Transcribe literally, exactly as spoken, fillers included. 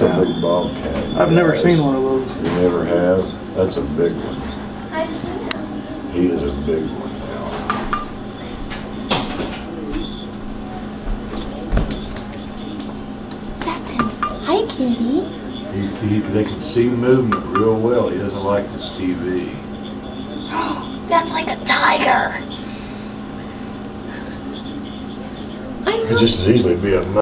a big bobcat. I've never Guys. seen one of those. You never have? That's a big one. I've seen them. He is a big one now. That's ins- Hi, kitty. He, he, they can see movement real well. He doesn't like this T V. That's like a tiger. I It know. just as easily be a